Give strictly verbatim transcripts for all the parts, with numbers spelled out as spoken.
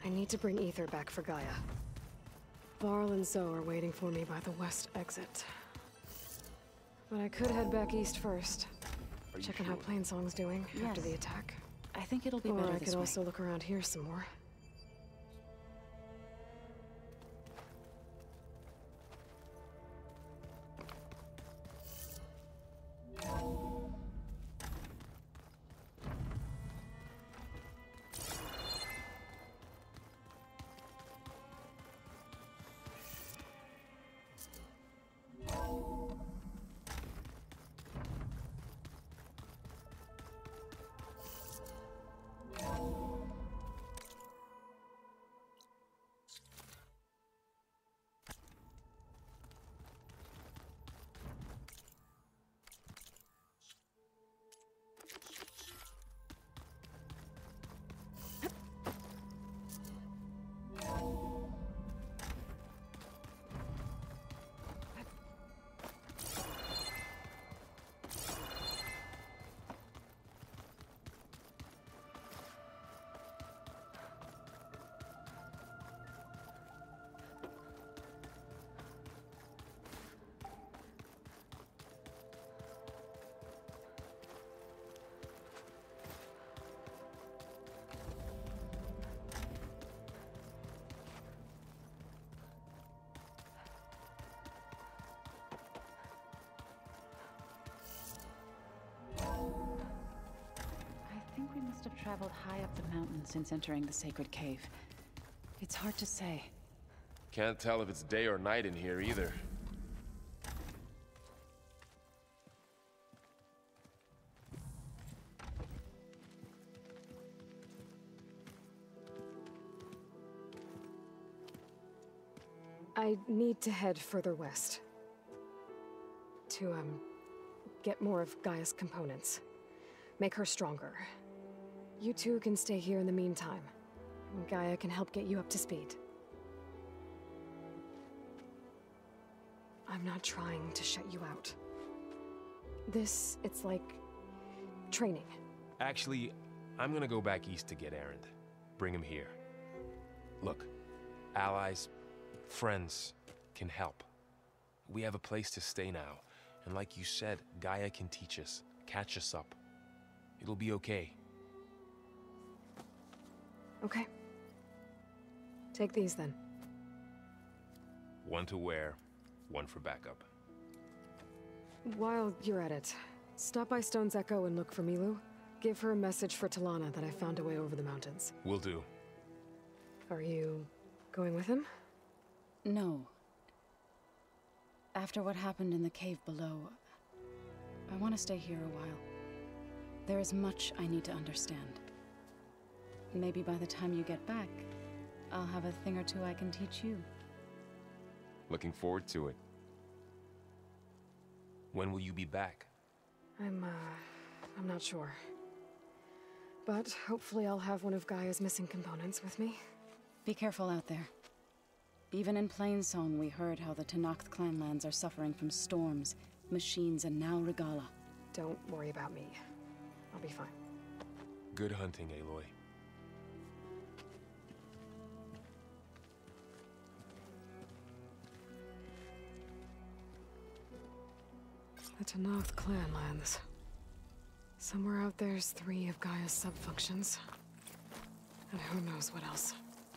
I need to bring Ether back for Gaia. Varl and Zoe are waiting for me by the west exit. But I could head back east first. Check on how Plainsong's doing after the attack. I think it'll be or better I this could way. also look around here some more. I think we must have traveled high up the mountain since entering the sacred cave. It's hard to say. Can't tell if it's day or night in here either. I need to head further west. To, um, get more of Gaia's components. Make her stronger. You two can stay here in the meantime. Gaia can help get you up to speed. I'm not trying to shut you out. This, it's like... training. Actually, I'm gonna go back east to get Erend. Bring him here. Look, allies, friends can help. We have a place to stay now, and like you said, Gaia can teach us, catch us up. It'll be okay. Okay. Take these then. One to wear, one for backup. While you're at it, stop by Stone's Echo and look for Milu. Give her a message for Talana that I found a way over the mountains. Will do. Are you going with him? No. After what happened in the cave below, I want to stay here a while. There is much I need to understand. Maybe by the time you get back, I'll have a thing or two I can teach you. Looking forward to it. When will you be back? I'm, uh, I'm not sure. But hopefully I'll have one of Gaia's missing components with me. Be careful out there. Even in Plainsong, we heard how the Tenakth clanlands are suffering from storms, machines, and now Regalla. Don't worry about me. I'll be fine. Good hunting, Aloy. The Tenakth clanlands. Somewhere out there's three of Gaia's sub-functions. And who knows what else.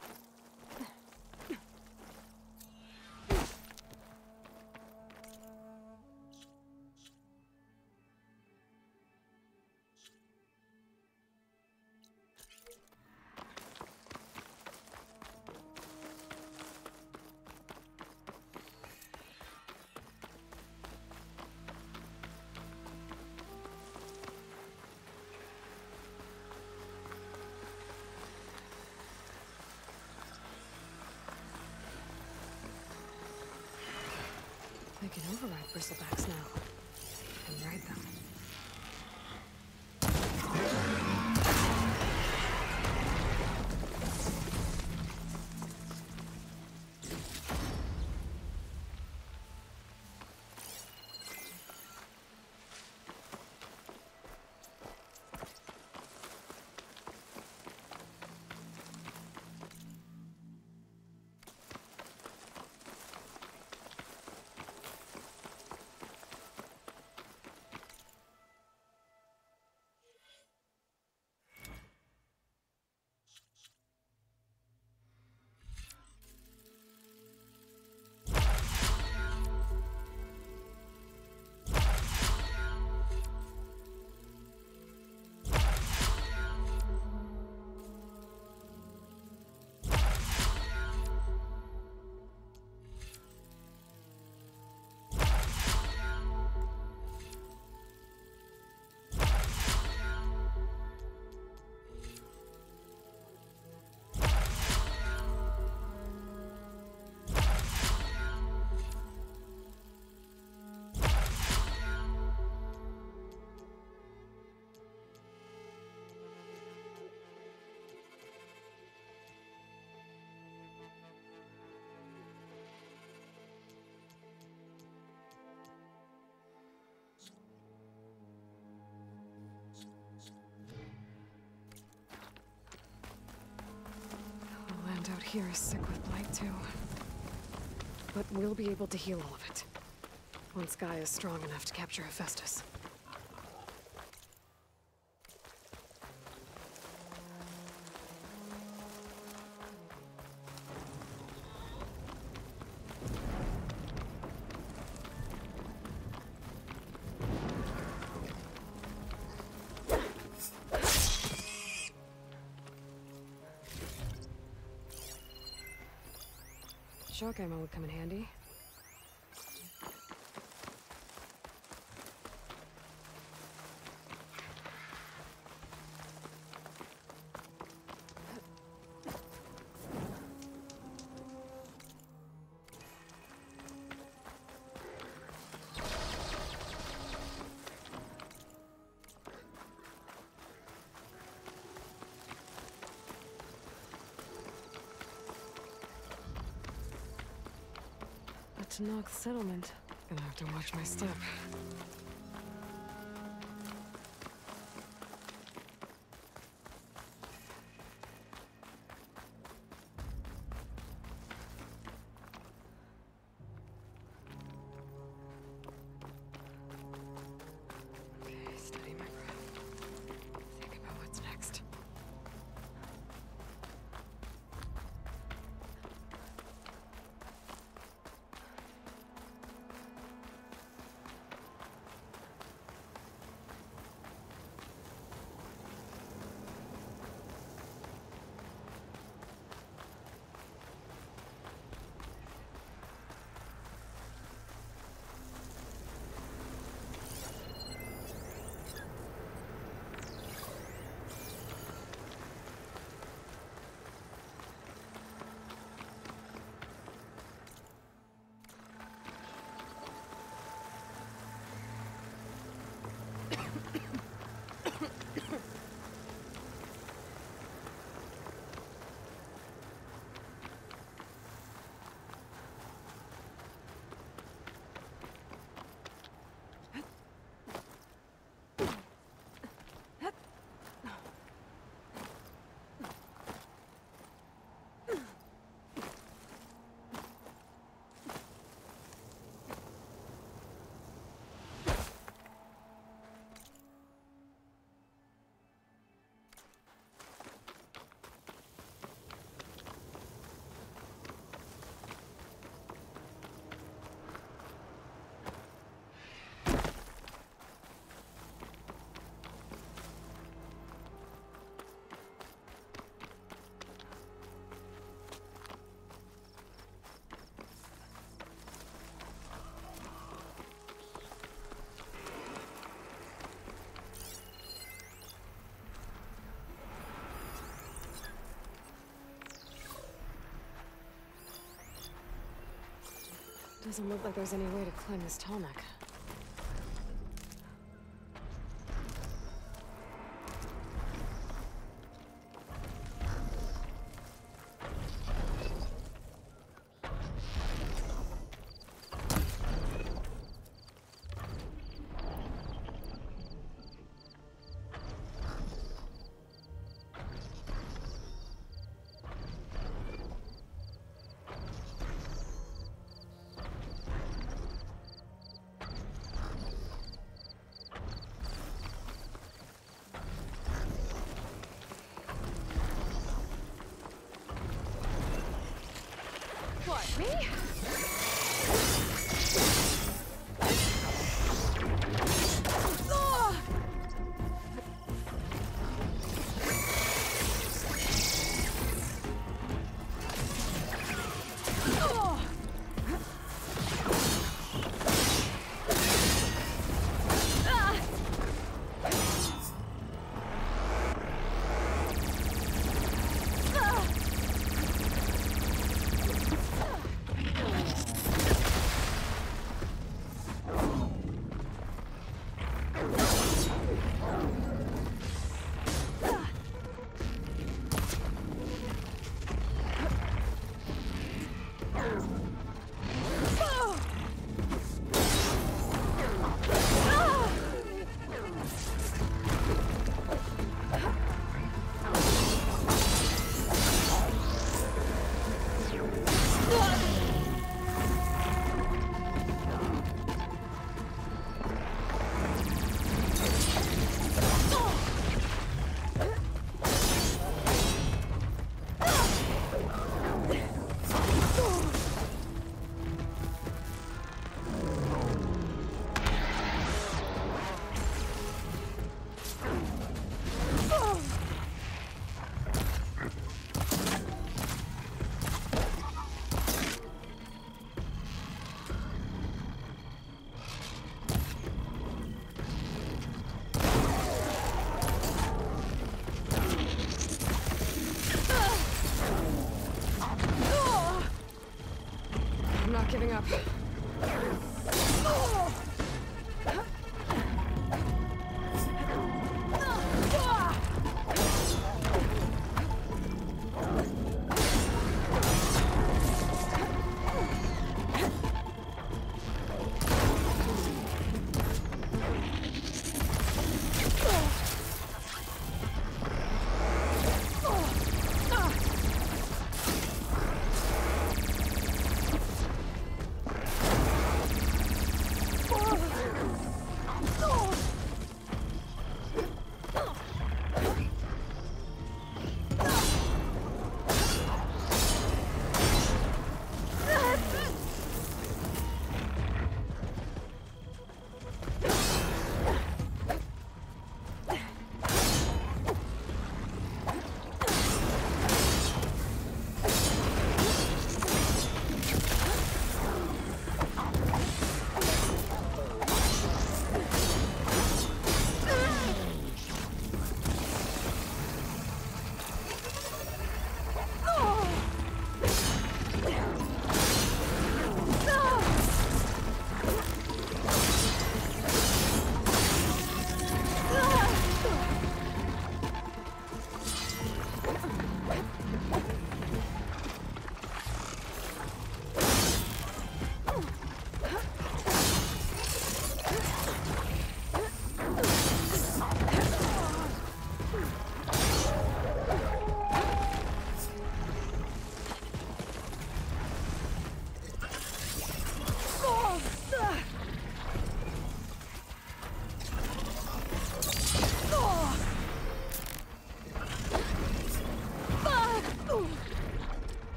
They can override bristlebacks now. And ride them. around out here is sick with blight too. But we'll be able to heal all of it. Once Gaia is strong enough to capture Hephaestus. Shock ammo would come in handy. To knock settlement. Gonna have to watch my step. Okay, steady my breath. Think about what's next. Doesn't look like there's any way to climb this tall neck. What, me?